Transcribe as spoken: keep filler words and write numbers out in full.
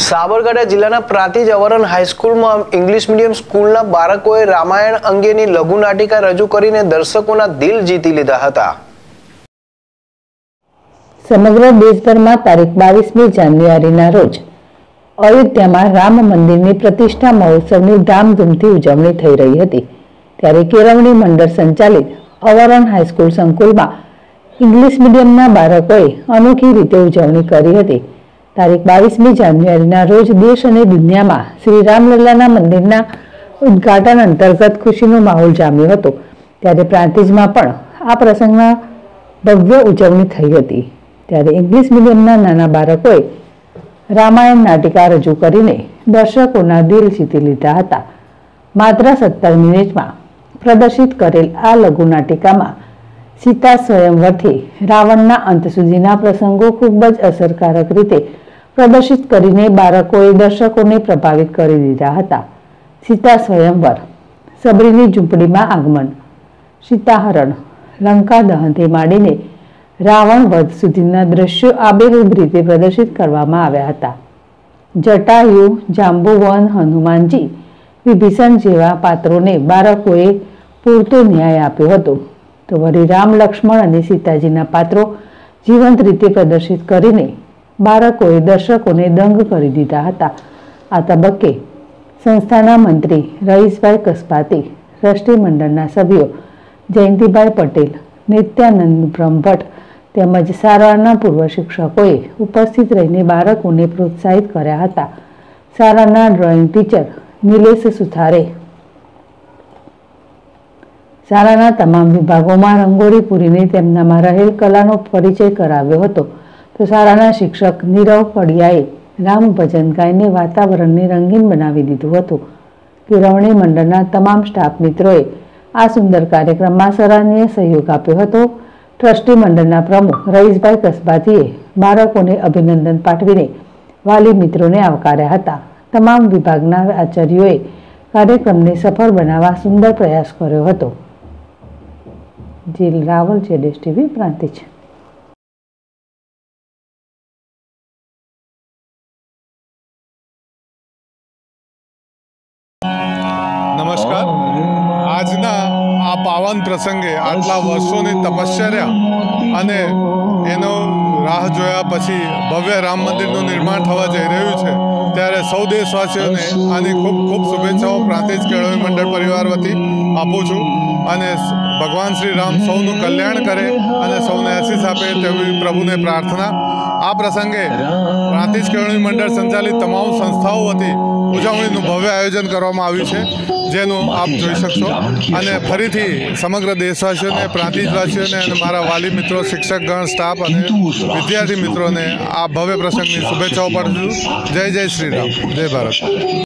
સાબરકાંઠા જિલ્લાના પ્રાંતિજ અવરણ હાઈસ્કૂલમાં ઇંગ્લિશ મીડિયમ સ્કૂલના બાળકોએ રામાયણ અંગેની લઘુ નાટિકા રજૂ કરીને દર્શકોના દિલ જીતી લીધા હતા। સમગ્ર દેશભરમાં તારીખ બાવીસમી જાન્યુઆરીના રોજ અયોધ્યામાં રામ મંદિરની પ્રતિષ્ઠા મહોત્સવની ધામધૂમથી ઉજવણી થઈ રહી હતી। ત્યારે કેળવણી મંડળ સંચાલિત અવરણ હાઈસ્કૂલ સંકુલમાં ઇંગ્લિશ મીડિયમના બાળકોએ અનોખી રીતે ઉજવણી કરી હતી। તારીખ બાવીસમી જાન્યુઆરીના રોજ દેશ અને દુનિયામાં શ્રી રામલલ્લાના મંદિરના ઉદ્ઘાટન અંતર્ગત ખુશીનો માહોલ જામ્યો હતો। ત્યારે પ્રાંતિજમાં પણ આ પ્રસંગના ભવ્ય ઉજવણી થઈ હતી। ત્યારે ઇંગ્લિશ મીડિયમના નાના બાળકોએ રામાયણ નાટિકા રજૂ કરીને દર્શકોના દિલ જીતી લીધા હતા। માત્ર સત્તર મિનિટમાં પ્રદર્શિત કરેલ આ લઘુ નાટિકામાં સીતા સ્વયંવરથી રાવણના અંત સુધીના પ્રસંગો ખૂબ જ અસરકારક રીતે પ્રદર્શિત કરીને બાળકોએ દર્શકોને પ્રભાવિત કરી દીધા હતા। સીતા સ્વયંવર, સબરીની ઝૂંપડીમાં આગમન, સીતાહરણ, લંકા દહનથી માંડીને રાવણ વધ સુધીના દ્રશ્યો આબેહૂબ રીતે પ્રદર્શિત કરવામાં આવ્યા હતા। જટાયુ, જાંબુવન, હનુમાનજી, વિભીષણ જેવા પાત્રોને બાળકોએ પૂરતો ન્યાય આપ્યો હતો, તો વળી રામ, લક્ષ્મણ અને સીતાજીના પાત્રો જીવંત રીતે પ્રદર્શિત કરીને બાળકોએ દર્શકોને દંગ કરી દીધા હતા। આ તબક્કે સંસ્થાના મંત્રી રહીશભાઈ કસબાતી, ટ્રસ્ટી મંડળના સભ્યો જયંતિભાઈ પટેલ, નિત્યાનંદ બ્રહ્મભટ્ટ તેમજ શાળાના પૂર્વ શિક્ષકોએ ઉપસ્થિત રહીને બાળકોને પ્રોત્સાહિત કર્યા હતા। શાળાના ડ્રોઈંગ ટીચર નિલેશ સુથારે શાળાના તમામ વિભાગોમાં રંગોળી પૂરીને તેમનામાં રહેલ કલાનો પરિચય કરાવ્યો હતો, તો શાળાના શિક્ષક નીરવ પડિયાએ રામ ભજન ગાઈને વાતાવરણને રંગીન બનાવી દીધું હતું। કેળવણી મંડળના તમામ સ્ટાફ મિત્રોએ આ સુંદર કાર્યક્રમમાં સરાહનીય સહયોગ આપ્યો હતો। ટ્રસ્ટી મંડળના પ્રમુખ રહીશભાઈ કસબાતીએ બાળકોને અભિનંદન પાઠવીને વાલી મિત્રોને આવકાર્યા હતા। તમામ વિભાગના આચાર્યોએ કાર્યક્રમને સફળ બનાવવા સુંદર પ્રયાસ કર્યો હતો। જીલ રાવલ, જેડેશ ટીવી, પ્રાંતિજ। નમસ્કાર। આજના આ પાવન પ્રસંગે આટલા વર્ષોની તપશ્ચર્યા અને એનો રાહ જોયા પછી ભવ્ય રામ મંદિરનું નિર્માણ થવા જઈ રહ્યું છે, ત્યારે સૌ દેશવાસીઓને આની ખૂબ ખૂબ શુભેચ્છાઓ પ્રાંતિજ કેળવણી મંડળ પરિવાર વતી આપું છું અને ભગવાન શ્રી રામ સૌનું કલ્યાણ કરે અને સૌને આશીષ આપે તેવી પ્રભુને પ્રાર્થના। આ પ્રસંગે પ્રાંતિજ કેળવણી મંડળ સંચાલિત તમામ સંસ્થાઓ વતી ઉજવણીનું ભવ્ય આયોજન કરવામાં આવ્યું છે, જેનું આપ જોઈ શકશો। અને ફરીથી સમગ્ર દેશવાસીઓને, પ્રાંતિજવાસીઓને અને મારા વાલી મિત્રો, શિક્ષકગણ, સ્ટાફ અને વિદ્યાર્થી મિત્રોને આ ભવ્ય પ્રસંગની શુભેચ્છાઓ પાઠવું છું। જય જય શ્રી રામ, જય ભારત।